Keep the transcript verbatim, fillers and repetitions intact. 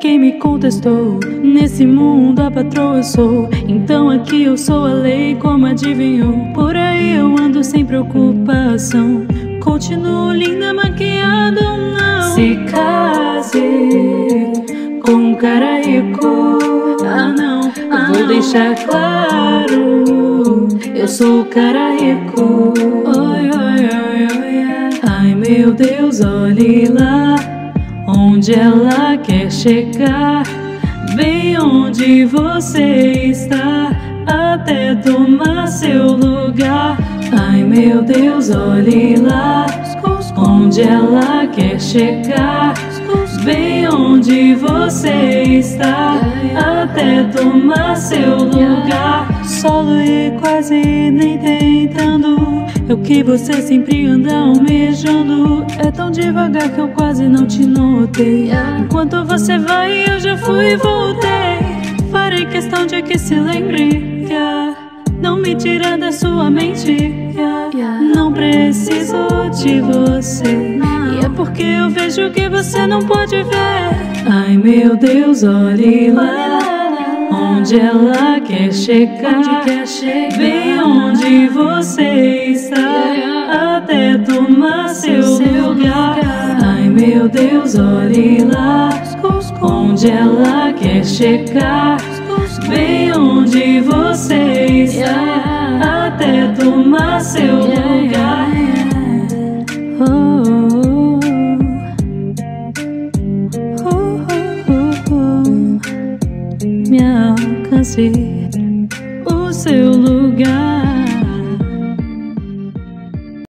quem me contestou. Nesse mundo a patroa eu sou, então aqui eu sou a lei, como adivinhou. Por aí eu ando sem preocupação, continuo linda, maquiada ou não. Se case com um cara rico, ah não, ah, vou deixar claro, eu sou o cara rico. Oi, oi, oi, oi. Ai meu Deus, olhe lá onde ela quer chegar, bem onde você está, até tomar seu lugar. Ai meu Deus, olhe lá onde ela quer chegar, bem onde você está, até tomar seu lugar. Solo e quase nem tentando, é o que você sempre anda almejando. É tão devagar que eu quase não te notei. Enquanto você vai eu já fui e voltei. Farei questão de que se lembre, yeah. Não me tira da sua mente, yeah. Não preciso de você, e é porque eu vejo que você não pode ver. Ai meu Deus, olhe lá onde ela quer chegar, onde quer chegar, bem onde você está, até tomar seu lugar. Ai meu Deus, olhe lá onde ela quer chegar, bem onde você está, até tomar seu lugar. Oh, oh, oh, oh, oh. Me alcance o seu lugar.